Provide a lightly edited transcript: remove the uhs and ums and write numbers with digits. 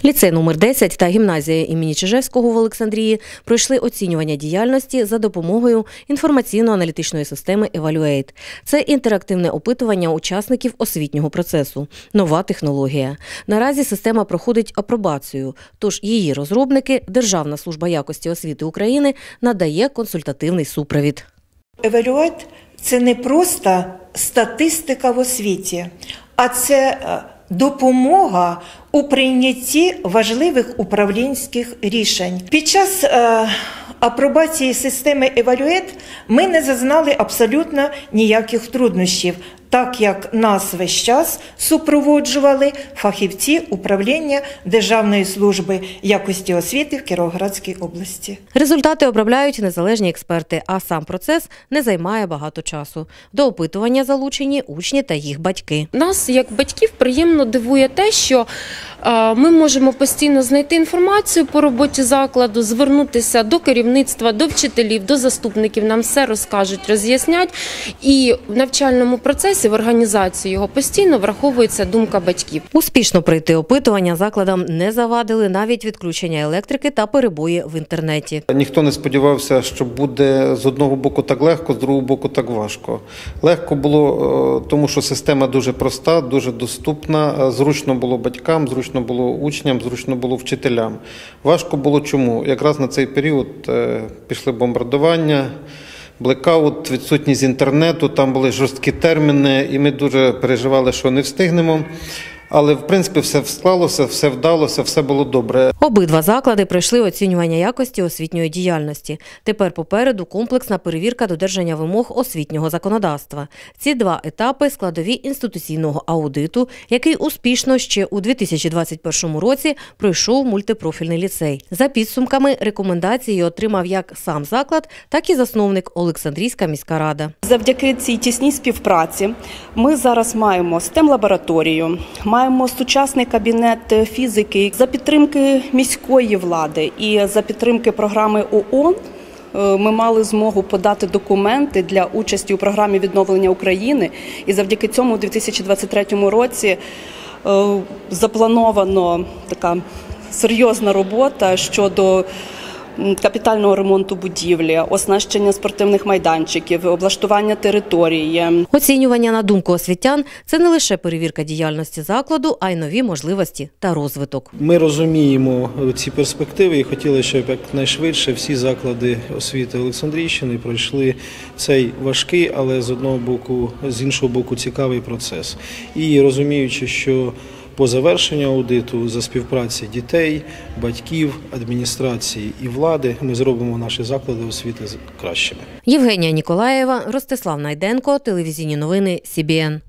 Ліцей номер 10 та гімназія імені Чижевського в Олександрії пройшли оцінювання діяльності за допомогою інформаційно-аналітичної системи «Евалюейт». Це інтерактивне опитування учасників освітнього процесу. Нова технологія. Наразі система проходить апробацію, тож її розробники, Державна служба якості освіти України, надає консультативний супровід. «Евалюейт» – це не просто статистика в освіті, а це допомога у прийнятті важливих управлінських рішень. Під час апробації системи «Евалюейт» ми не зазнали абсолютно ніяких труднощів, так як нас весь час супроводжували фахівці управління Державної служби якості освіти в Кіровоградській області. Результати обробляють незалежні експерти, а сам процес не займає багато часу. До опитування залучені учні та їх батьки. Нас, як батьків, приємно дивує те, що ми можемо постійно знайти інформацію по роботі закладу, звернутися до керівництва, до вчителів, до заступників, нам все розкажуть, роз'яснять. І в навчальному процесі, в організації його постійно враховується думка батьків. Успішно пройти опитування закладам не завадили навіть відключення електрики та перебої в інтернеті. Ніхто не сподівався, що буде з одного боку так легко, з другого боку так важко. Легко було, тому що система дуже проста, дуже доступна, зручно було батькам, зручно було учням, зручно було вчителям. Важко було чому? Якраз на цей період пішли бомбардування, блекаут, відсутність інтернету, там були жорсткі терміни, і ми дуже переживали, що не встигнемо. Але, в принципі, все склалося, все вдалося, все було добре. Обидва заклади пройшли оцінювання якості освітньої діяльності. Тепер попереду комплексна перевірка додержання вимог освітнього законодавства. Ці два етапи – складові інституційного аудиту, який успішно ще у 2021 році пройшов мультипрофільний ліцей. За підсумками рекомендації отримав як сам заклад, так і засновник Олександрійська міська рада. Завдяки цій тісній співпраці ми зараз маємо STEM-лабораторію, маємо сучасний кабінет фізики. За підтримки міської влади і за підтримки програми ООН ми мали змогу подати документи для участі у програмі відновлення України. І завдяки цьому у 2023 році заплановано така серйозна робота щодо капітального ремонту будівлі, оснащення спортивних майданчиків, облаштування території. Оцінювання, на думку освітян, це не лише перевірка діяльності закладу, а й нові можливості та розвиток. Ми розуміємо ці перспективи і хотіли, щоб якнайшвидше всі заклади освіти Олександрійщини пройшли цей важкий, але з іншого боку цікавий процес. І розуміючи, що по завершенню аудиту за співпраці дітей, батьків, адміністрації і влади ми зробимо наші заклади освіти кращими. Євгенія Ніколаєва, Ростислав Найденко, телевізійні новини СІБІН.